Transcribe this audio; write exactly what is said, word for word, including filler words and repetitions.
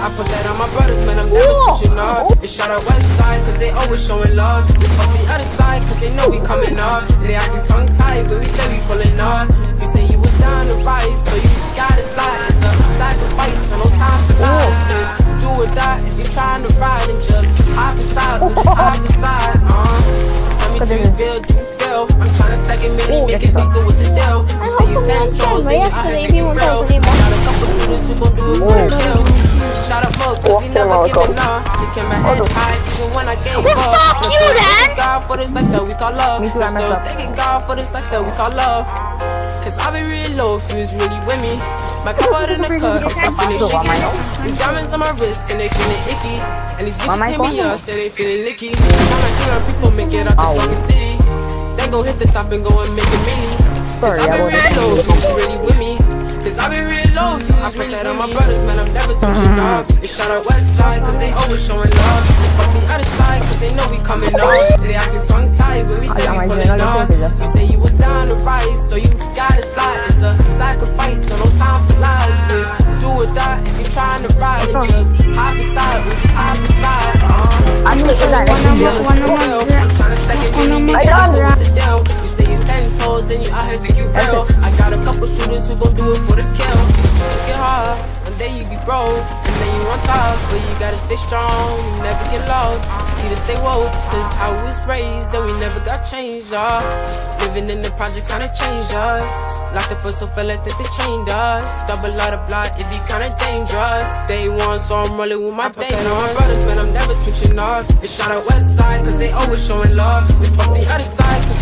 I put that on my brothers, man, I'm never switching up. And shout out West Side, cause they always showing love. They fuck the other side, cause they know we coming up. They acting tongue tied, but we say we pulling up. You say you was down to rise, so you gotta slide. It's a sacrifice, so no time for lies. Do or die if you're trying to ride and just hop inside, or just hop inside. Uh, tell me, do you feel, do you feel? I'm trying to stack it, mini, make it big, so what's the deal? You say you ten toes, and you out here thinking real. Got a couple shooters who gon' do it for the kill. Shout out Mo, cause he never giving up. He kept my head high, even when I gave up. Fuck you, then! God for this like that, we call love. I'm still thanking God for this like that, we call love. Cause I be real low if you was really with me. My papa in the cut, I'm feeling shaky. The diamonds on my wrist and they feeling icky. And these bitches hit me up, say they feeling licky. Now my camera people make it out the fucking city. They gon' hit the top and go and make a milli. Cause I be real low if you was really with me. Cause I be real low if you was really with me. I put that on my brothers, man, I'm never switching up. They shout out West Side, cause they always showing love. They fuck the other side, cause they know we coming up. They acting tongue tied when we say we pulling up. You say you was down to rise, so you gotta slide. It's a sacrifice, so no time for lies. It's do or die if you're trying to ride and just hop inside, we just hop inside. Uh, I'm trying to stack it, really make it so what's the deal? You say you ten toes and you out here think you real. I got a couple shooters who gon' do it for the kill. Take it hard, one day you be broke, and then you on top, but you gotta stay strong, you never get lost. It's key to stay woke, cause how we was raised and we never got changed, uh. Living in the project kinda changed us. Locked up us so feel like that they chained us. Double out of block, it be kinda dangerous. Day one, so I'm rolling with my day on. My brothers, man, I'm never switching up. They shout out West Side, cause they always showing love. They fuck the other side, cause